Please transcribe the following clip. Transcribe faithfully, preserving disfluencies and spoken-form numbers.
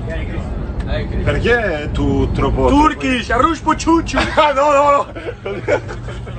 Perché tu troppo... Turkish, arroz pochuchu. Ah no no no!